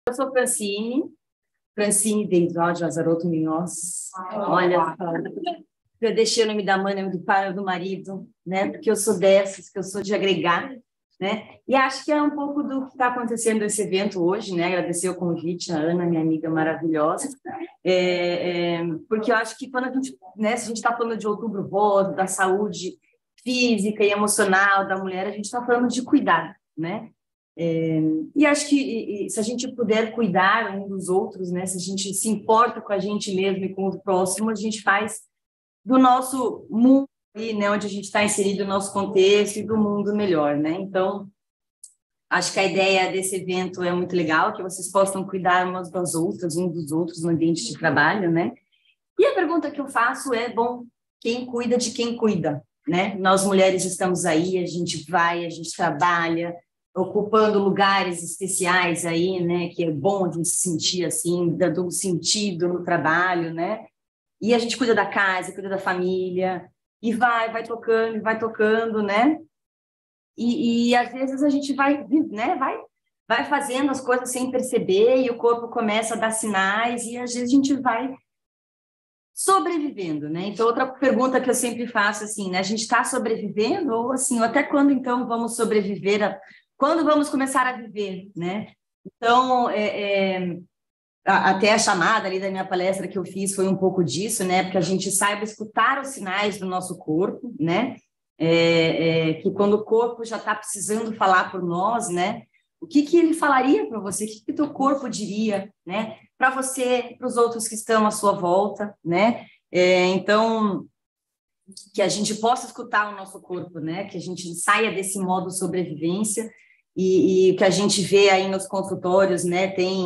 Eu sou Francine Deidral de Lazarotto Munhoz. Olha, eu deixei o nome da mãe, o nome do pai, do marido, né? Porque eu sou dessas, que eu sou de agregar, né? E acho que é um pouco do que está acontecendo nesse evento hoje, né? Agradecer o convite, a Ana, minha amiga maravilhosa, porque eu acho que quando a gente, né? Se a gente está falando de Outubro Rosa, da saúde física e emocional da mulher, a gente está falando de cuidar, né? E acho que se a gente puder cuidar um dos outros, né, se a gente se importa com a gente mesmo e com o próximo, a gente faz do nosso mundo, né, onde a gente está inserido, o nosso contexto e do mundo melhor, né? Então, acho que a ideia desse evento é muito legal, que vocês possam cuidar umas das outras, um dos outros no ambiente de trabalho, né? E a pergunta que eu faço é, bom, quem cuida de quem cuida, né? Nós mulheres estamos aí, a gente vai, a gente trabalha, ocupando lugares especiais aí, né, que é bom a gente se sentir assim, dando um sentido no trabalho, né, e a gente cuida da casa, cuida da família, e vai tocando, né, e às vezes a gente vai, né, vai fazendo as coisas sem perceber, e o corpo começa a dar sinais, e às vezes a gente vai sobrevivendo, né? Então, outra pergunta que eu sempre faço, assim, né? A gente está sobrevivendo ou, assim, até quando, então, vamos sobreviver? Quando vamos começar a viver, né? Então, até a chamada ali da minha palestra que eu fiz foi um pouco disso, né? Porque a gente saiba escutar os sinais do nosso corpo, né? Que quando o corpo já está precisando falar por nós, né? O que ele falaria para você? O que o teu corpo diria, né? Para você, para os outros que estão à sua volta, né? Então, que a gente possa escutar o nosso corpo, né? Que a gente saia desse modo sobrevivência e que a gente vê aí nos consultórios, né?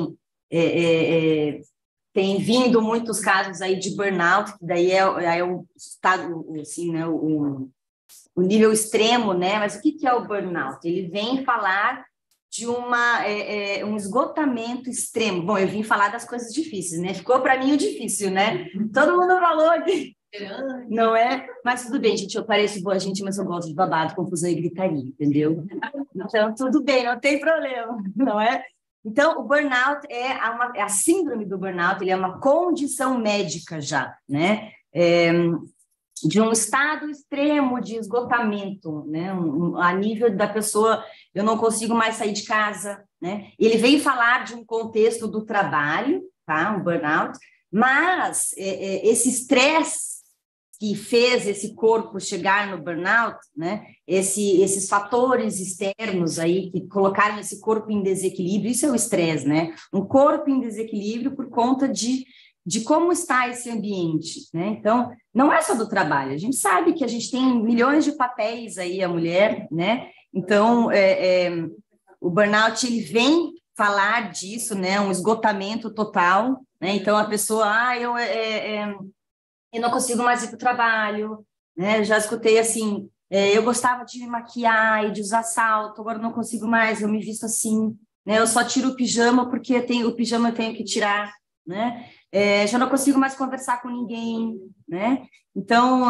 Tem vindo muitos casos aí de burnout, que daí é o estado, assim, né? O nível extremo, né? Mas o que é o burnout? Ele vem falar de um esgotamento extremo. Bom, eu vim falar das coisas difíceis, né? Ficou para mim o difícil, né? Todo mundo falou que não é? Mas tudo bem, gente, eu pareço boa gente, mas eu gosto de babado, confusão e gritaria, entendeu? Então, tudo bem, não tem problema, não é? Então, o burnout é a síndrome do burnout, ele é uma condição médica já, né? De um estado extremo de esgotamento, né? A nível da pessoa, eu não consigo mais sair de casa, né? Ele veio falar de um contexto do trabalho, tá? Um burnout, mas esse estresse que fez esse corpo chegar no burnout, né? Esses fatores externos aí que colocaram esse corpo em desequilíbrio, isso é o estresse, né? Um corpo em desequilíbrio por conta de como está esse ambiente, né? Então, não é só do trabalho, a gente sabe que a gente tem milhões de papéis aí, a mulher, né? Então, o burnout, ele vem falar disso, né? Um esgotamento total, né? Então, a pessoa, eu não consigo mais ir para o trabalho, né? Eu já escutei assim, eu gostava de me maquiar e de usar salto, agora eu não consigo mais, eu me visto assim, né? Eu só tiro o pijama porque o pijama eu tenho que tirar, né? Já não consigo mais conversar com ninguém, né? Então,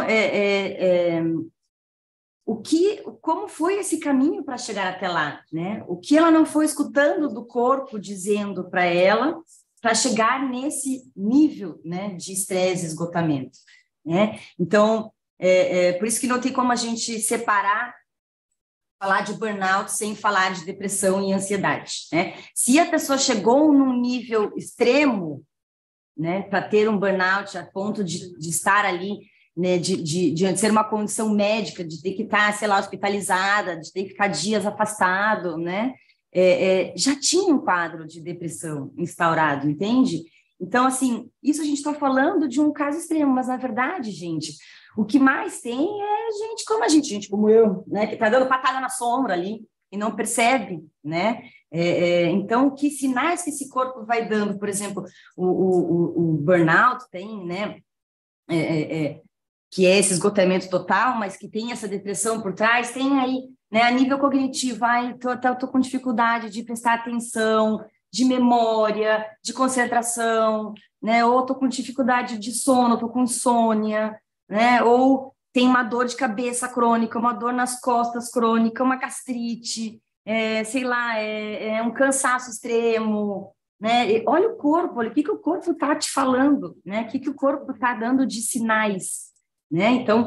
como foi esse caminho para chegar até lá, né? O que ela não foi escutando do corpo dizendo para ela para chegar nesse nível, né, de estresse e esgotamento, né? Então, por isso que não tem como a gente falar de burnout sem falar de depressão e ansiedade, né? Se a pessoa chegou num nível extremo, né, para ter um burnout a ponto de estar ali, né, de ser uma condição médica, de ter que estar, sei lá, hospitalizada, de ter que ficar dias afastado, né, já tinha um quadro de depressão instaurado, entende? Então, assim, isso a gente está falando de um caso extremo, mas, na verdade, gente, o que mais tem é gente como eu, né, que está dando patada na sombra ali e não percebe, né? Então, que sinais que esse corpo vai dando? Por exemplo, o burnout tem, né? Que é esse esgotamento total, mas que tem essa depressão por trás, tem aí, né, a nível cognitivo, tô com dificuldade de prestar atenção, de memória, de concentração, né? Ou tô com dificuldade de sono, tô com insônia, né? Ou tem uma dor de cabeça crônica, uma dor nas costas crônica, uma gastrite, sei lá, um cansaço extremo, né? E olha o corpo, olha o que o corpo está te falando, né? O que o corpo está dando de sinais, né? Então,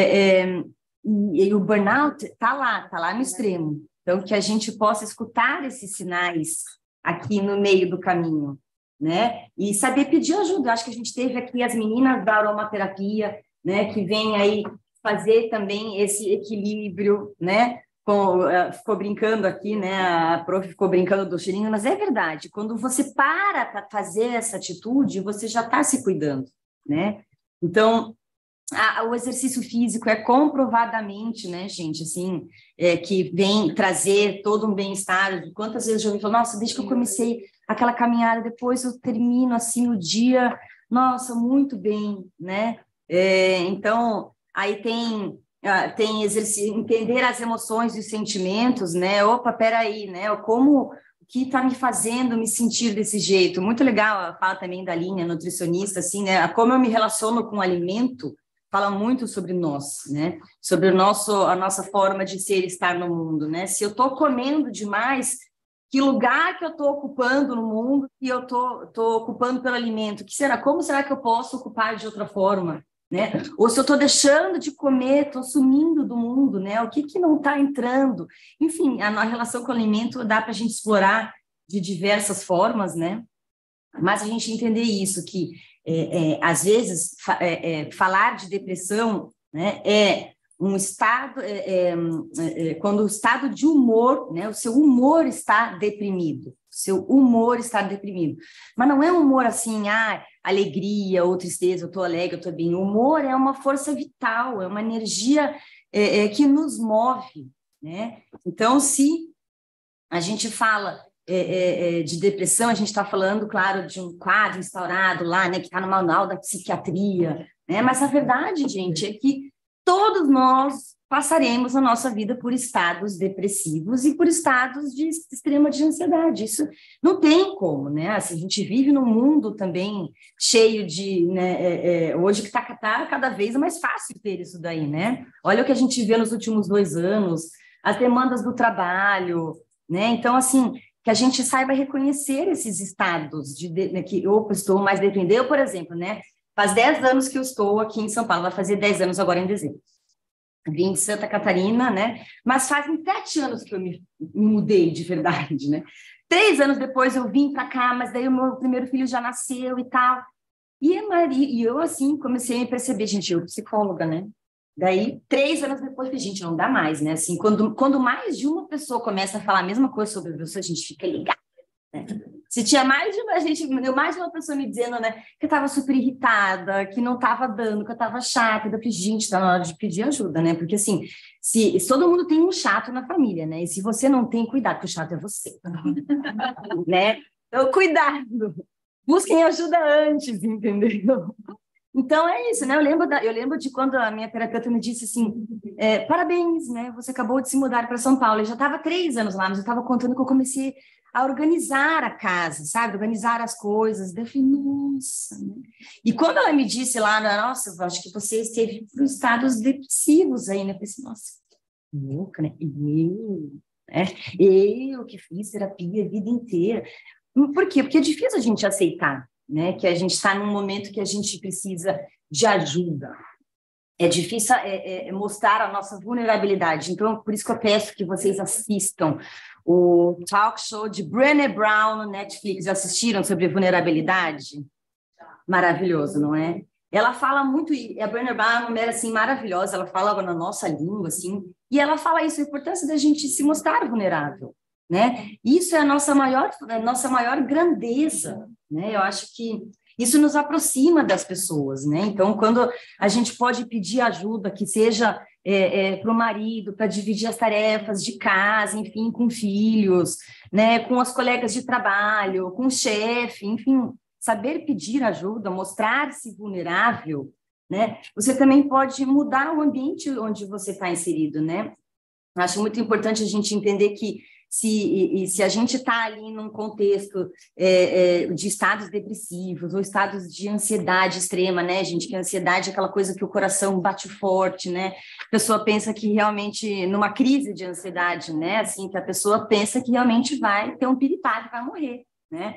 e o burnout está lá no extremo. Então, que a gente possa escutar esses sinais aqui no meio do caminho, né? E saber pedir ajuda. Acho que a gente teve aqui as meninas da aromaterapia, né? Que vêm aí fazer também esse equilíbrio, né? Ficou brincando aqui, né? A prof ficou brincando do cheirinho, mas é verdade. Quando você para fazer essa atitude, você já está se cuidando, né? Então, o exercício físico é comprovadamente, né, gente, assim, que vem trazer todo um bem-estar. Quantas vezes eu ouvi falar, nossa, desde que eu comecei aquela caminhada, depois eu termino, assim, o dia, nossa, muito bem, né? Então, aí tem exercício, entender as emoções e os sentimentos, né? Opa, peraí, né? O que está me fazendo me sentir desse jeito? Muito legal, ela fala também da linha nutricionista, assim, né? Como eu me relaciono com o alimento, fala muito sobre nós, né? Sobre a nossa forma de ser e estar no mundo, né? Se eu estou comendo demais, que lugar que eu estou ocupando no mundo e eu tô ocupando pelo alimento? Como será que eu posso ocupar de outra forma, né? Ou se eu estou deixando de comer, estou sumindo do mundo, né? O que não está entrando? Enfim, a relação com o alimento dá para a gente explorar de diversas formas, né? Mas a gente entender isso, que às vezes falar de depressão, né, é um estado, quando o estado de humor, né, o seu humor está deprimido, mas não é um humor assim, alegria ou tristeza, eu estou alegre, eu estou bem. O humor é uma força vital, é uma energia que nos move, né? Então, se a gente fala de depressão, a gente está falando, claro, de um quadro instaurado lá, né, que está no manual da psiquiatria, né? Mas a verdade, gente, é que todos nós passaremos a nossa vida por estados depressivos e por estados de extrema de ansiedade. Isso não tem como, né? Assim, a gente vive num mundo também cheio de, né, hoje que está cada vez mais fácil ter isso daí, né? Olha o que a gente vê nos últimos 2 anos, as demandas do trabalho, né? Então, assim, que a gente saiba reconhecer esses estados que eu estou mais dependente. Eu, por exemplo, né? Faz 10 anos que eu estou aqui em São Paulo, vai fazer 10 anos agora em dezembro. Vim de Santa Catarina, né? Mas fazem 7 anos que eu me mudei de verdade, né? 3 anos depois eu vim para cá, mas daí o meu primeiro filho já nasceu e tal. E eu, assim, comecei a me perceber, gente, eu psicóloga, né? Daí, 3 anos depois, gente, não dá mais, né? Assim, quando mais de uma pessoa começa a falar a mesma coisa sobre você, a gente fica ligado, né? Se tinha mais de uma pessoa me dizendo, né, que eu estava super irritada, que não estava dando, que eu estava chata, eu falei, gente, está na hora de pedir ajuda, né? Porque, assim, se todo mundo tem um chato na família, né? E se você não tem, cuidado, que o chato é você, né? Então, cuidado. Busquem ajuda antes, entendeu? Então, é isso, né? Eu lembro de quando a minha terapeuta me disse assim, parabéns, né? Você acabou de se mudar para São Paulo. Eu já estava 3 anos lá, mas eu estava contando que eu comecei a organizar a casa, sabe? Organizar as coisas. Daí eu falei, nossa. Né? E quando ela me disse lá, nossa, eu acho que você esteve por estados depressivos aí, né? Eu pensei, nossa, que louca, né? Eu que fiz terapia a vida inteira. Por quê? Porque é difícil a gente aceitar, né? Que a gente está num momento que a gente precisa de ajuda. É difícil mostrar a nossa vulnerabilidade. Então, por isso que eu peço que vocês assistam o talk show de Brené Brown no Netflix. Já assistiram sobre vulnerabilidade? Maravilhoso, não é? Ela fala muito, e a Brené Brown é uma mulher assim maravilhosa, ela fala na nossa língua, assim, e ela fala isso, a importância da gente se mostrar vulnerável, né? Isso é a nossa maior grandeza, né? Eu acho que isso nos aproxima das pessoas, né? Então, quando a gente pode pedir ajuda, que seja para o marido, para dividir as tarefas de casa, enfim, com filhos, né? Com os colegas de trabalho, com o chefe, enfim, saber pedir ajuda, mostrar-se vulnerável, né? Você também pode mudar o ambiente onde você está inserido, né? Acho muito importante a gente entender que se a gente está ali num contexto de estados depressivos ou estados de ansiedade extrema, né, gente? Que a ansiedade é aquela coisa que o coração bate forte, né? A pessoa pensa que realmente, numa crise de ansiedade, né? Assim, que a pessoa pensa que realmente vai ter um piripaque, vai morrer, né?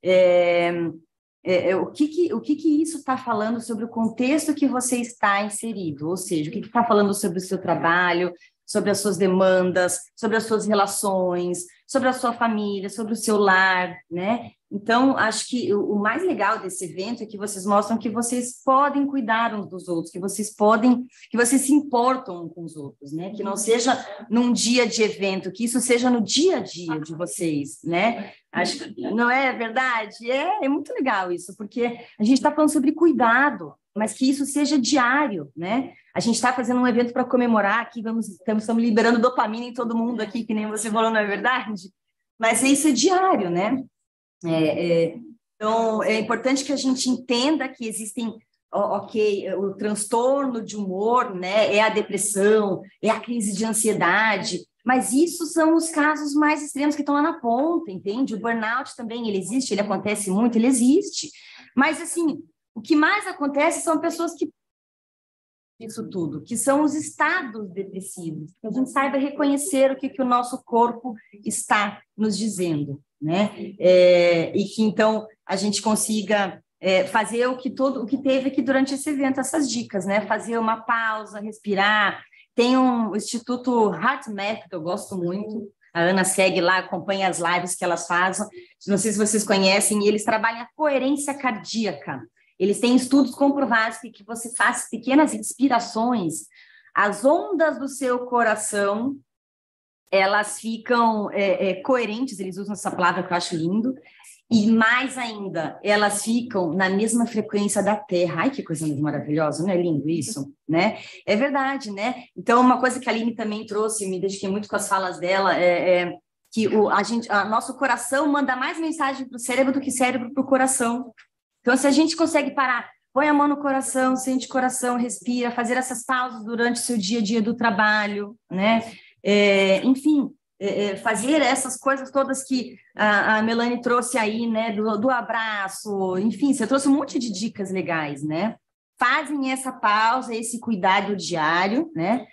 O que isso está falando sobre o contexto que você está inserido, ou seja, o que está falando sobre o seu trabalho, sobre as suas demandas, sobre as suas relações, sobre a sua família, sobre o seu lar, né? Então, acho que o mais legal desse evento é que vocês mostram que vocês podem cuidar uns dos outros, que vocês se importam uns com os outros, né? Que não seja num dia de evento, que isso seja no dia a dia de vocês, né? Acho que não é verdade? É muito legal isso, porque a gente está falando sobre cuidado, mas que isso seja diário, né? A gente está fazendo um evento para comemorar aqui, estamos liberando dopamina em todo mundo aqui, que nem você falou, não é verdade? Mas isso é diário, né? Então, é importante que a gente entenda que existem, o transtorno de humor, né? É a depressão, é a crise de ansiedade, mas isso são os casos mais extremos que estão lá na ponta, entende? O burnout também, ele existe, ele acontece muito, ele existe. Mas, assim, o que mais acontece são pessoas que isso tudo, que são os estados depressivos, que a gente saiba reconhecer o que o nosso corpo está nos dizendo, né? E que, então, a gente consiga fazer o que teve aqui durante esse evento, essas dicas, né? Fazer uma pausa, respirar. Tem o Instituto HeartMath, que eu gosto muito, a Ana segue lá, acompanha as lives que elas fazem, não sei se vocês conhecem, e eles trabalham a coerência cardíaca. Eles têm estudos comprovados que você faz pequenas inspirações, as ondas do seu coração, elas ficam coerentes, eles usam essa palavra que eu acho lindo, e mais ainda, elas ficam na mesma frequência da Terra. Ai, que coisa maravilhosa, não é lindo isso? Né? É verdade, né? Então, uma coisa que a Aline também trouxe, me dediquei muito com as falas dela, que nosso coração manda mais mensagem para o cérebro do que cérebro para o coração. Então, se a gente consegue parar, põe a mão no coração, sente o coração, respira, fazer essas pausas durante o seu dia a dia do trabalho, né? Enfim, fazer essas coisas todas que a Melanie trouxe aí, né? Do abraço, enfim, você trouxe um monte de dicas legais, né? Fazem essa pausa, esse cuidado diário, né?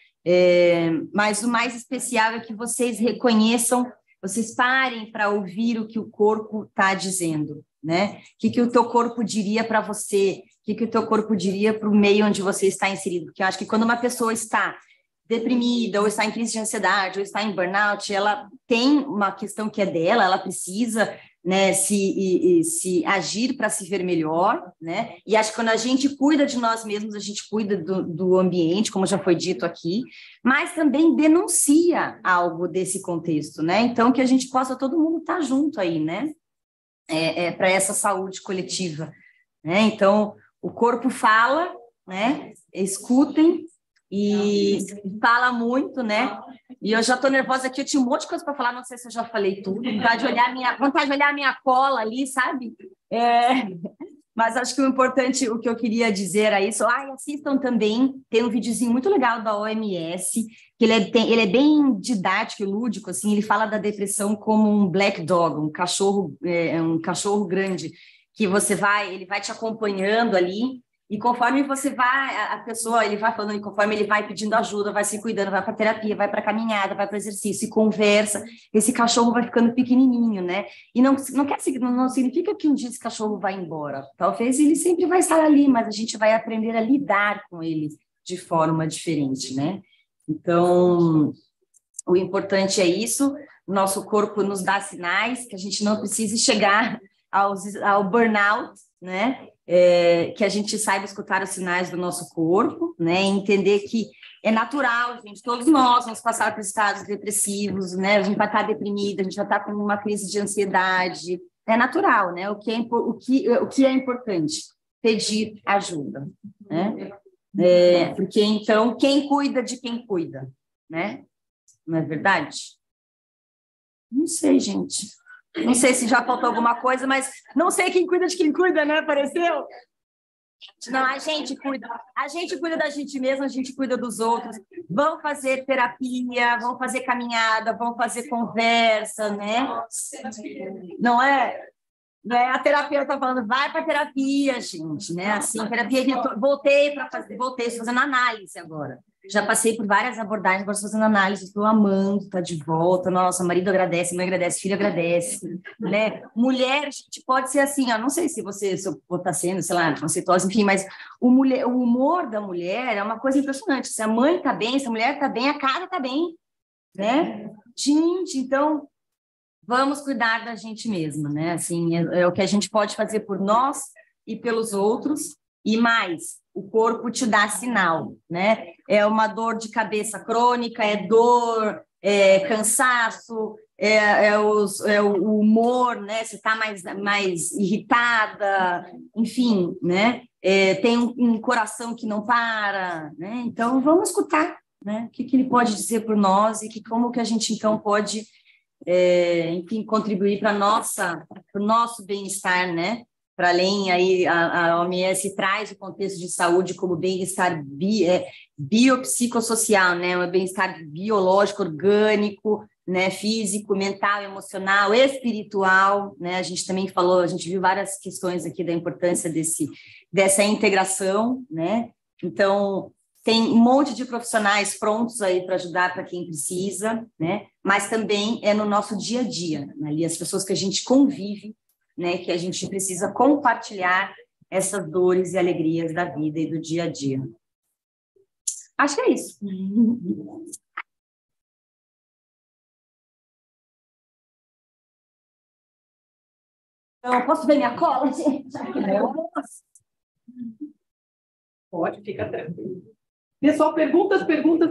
Mas o mais especial é que vocês reconheçam, vocês parem para ouvir o que o corpo está dizendo, né? O que o teu corpo diria para você, o que o teu corpo diria para o meio onde você está inserido, porque eu acho que quando uma pessoa está deprimida, ou está em crise de ansiedade, ou está em burnout, ela tem uma questão que é dela, ela precisa, né, se agir para se ver melhor, né? E acho que quando a gente cuida de nós mesmos, a gente cuida do ambiente, como já foi dito aqui, mas também denuncia algo desse contexto, né? Então, que a gente possa todo mundo estar junto aí, né? Para essa saúde coletiva, né? Então, o corpo fala, né? Escutem, e fala muito, né? E eu já estou nervosa aqui, eu tinha um monte de coisa para falar, não sei se eu já falei tudo, vontade de olhar a minha cola ali, sabe? Mas acho que o importante, o que eu queria dizer era isso. Assistam também, tem um videozinho muito legal da OMS, que ele é bem didático e lúdico, assim, ele fala da depressão como um black dog, um cachorro grande, que ele vai te acompanhando ali, e conforme você vai, ele vai falando, e conforme ele vai pedindo ajuda, vai se cuidando, vai para terapia, vai para caminhada, vai para exercício, e conversa, esse cachorro vai ficando pequenininho, né? E não significa que um dia esse cachorro vai embora. Talvez ele sempre vai estar ali, mas a gente vai aprender a lidar com ele de forma diferente, né? Então, o importante é isso, nosso corpo nos dá sinais, que a gente não precise chegar ao burnout, né? Que a gente saiba escutar os sinais do nosso corpo, né? E entender que é natural, gente, todos nós vamos passar por estados depressivos, né? A gente vai estar deprimida, a gente vai estar com uma crise de ansiedade, é natural, né? O que é importante? Pedir ajuda, né? Porque, então, quem cuida de quem cuida, né? Não é verdade? Não sei, gente. Não sei se já faltou alguma coisa, mas não sei quem cuida de quem cuida, né? Apareceu? Não, a gente cuida da gente mesma, a gente cuida dos outros. Vão fazer terapia, vão fazer caminhada, vão fazer conversa, né? Não é? A terapeuta está falando, vai para terapia, gente, né? Assim, terapia, voltei, estou fazendo análise agora. Já passei por várias abordagens, agora estou fazendo análise, estou amando, está de volta. Nossa, marido agradece, mãe agradece, filho agradece, né? Mulher, a gente pode ser assim, ó, não sei se você está sendo, sei lá, conceituosa, enfim, mas o humor da mulher é uma coisa impressionante. Se a mãe está bem, se a mulher está bem, a casa está bem, né? Gente, então vamos cuidar da gente mesma, né? Assim, é o que a gente pode fazer por nós e pelos outros, e mais, o corpo te dá sinal, né? É uma dor de cabeça crônica, é dor, é cansaço, é o humor, né? Você está mais irritada, enfim, né? Tem um coração que não para, né? Então, vamos escutar, né? O que ele pode dizer por nós e como que a gente, então, pode, enfim, contribuir para o nosso bem-estar, né? Para além, aí a OMS traz o contexto de saúde como bem-estar biopsicossocial, né? O bem-estar biológico, orgânico, né? Físico, mental, emocional, espiritual, né? A gente também falou, a gente viu várias questões aqui da importância dessa integração, né? Então, tem um monte de profissionais prontos aí para ajudar para quem precisa, né? Mas também é no nosso dia a dia, né? Ali as pessoas que a gente convive, né, que a gente precisa compartilhar essas dores e alegrias da vida e do dia a dia. Acho que é isso. Então, posso ver minha cola, gente? Pode, fica tranquilo. Pessoal, perguntas.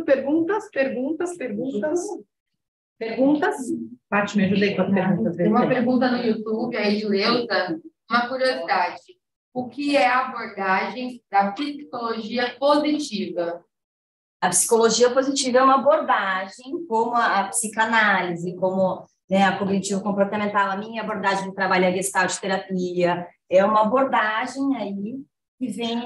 Paty, me ajuda aí com as perguntas. Tem uma pergunta no YouTube aí de Leusa, uma curiosidade. O que é a abordagem da psicologia positiva? A psicologia positiva é uma abordagem como a psicanálise, como, né, a cognitivo-comportamental. A minha abordagem de trabalho é a Gestalt terapia. É uma abordagem aí que vem...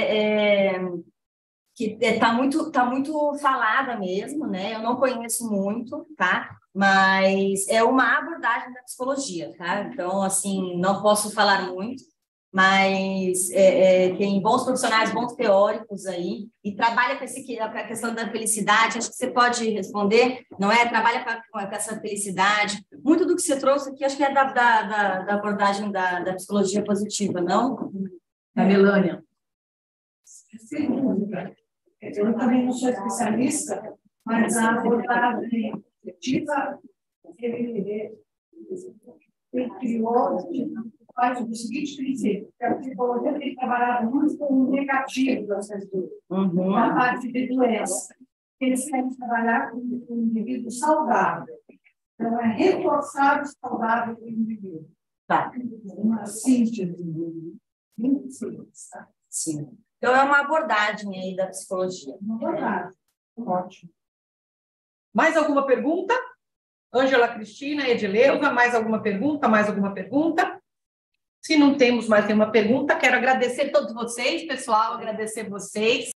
que está muito falada mesmo, né? Eu não conheço muito, tá? Mas é uma abordagem da psicologia, tá? Então, assim, não posso falar muito, mas tem bons profissionais, bons teóricos aí, e trabalha com a questão da felicidade. Acho que você pode responder, não é? Trabalha com essa felicidade. Muito do que você trouxe aqui, acho que é da abordagem da psicologia positiva, não? A Melânia. Eu também não sou especialista, mas a abordagem efetiva, ele criou, faz o seguinte princípio, que a psicologia tem trabalhado muito com o negativo dessas dores, na parte de doença. Eles querem trabalhar com um indivíduo saudável. Então, é reforçar o saudável do indivíduo. Tá. Uma síntese muito simples, tá? Sim. Então, é uma abordagem aí da psicologia. Uma abordagem. Ótimo. Mais alguma pergunta? Ângela Cristina, Edileuza, mais alguma pergunta? Se não temos mais nenhuma pergunta, quero agradecer a todos vocês, pessoal, agradecer vocês.